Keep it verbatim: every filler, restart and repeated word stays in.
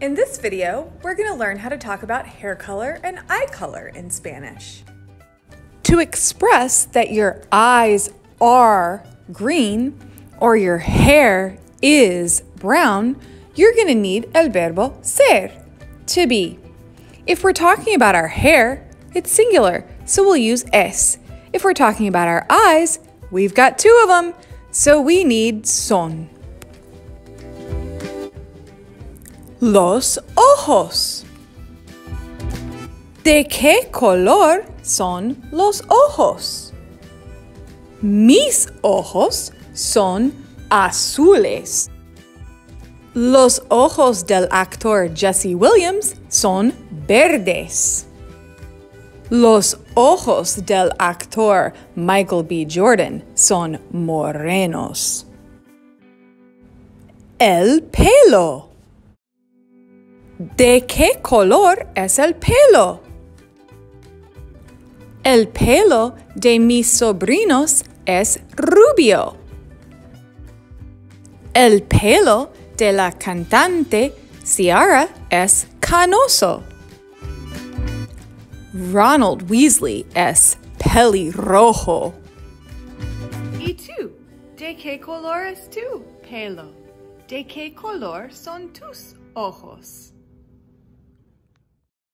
In this video, we're going to learn how to talk about hair color and eye color in Spanish. To express that your eyes are green or your hair is brown, you're going to need el verbo ser, to be. If we're talking about our hair, it's singular, so we'll use es. If we're talking about our eyes, we've got two of them, so we need son. Los ojos. ¿De qué color son los ojos? Mis ojos son azules. Los ojos del actor Jesse Williams son verdes. Los ojos del actor Michael B. Jordan son morenos. El pelo. ¿De qué color es el pelo? El pelo de mis sobrinos es rubio. El pelo de la cantante Ciara es canoso. Ronald Weasley es pelirrojo. ¿Y tú? ¿De qué color es tu pelo? ¿De qué color son tus ojos?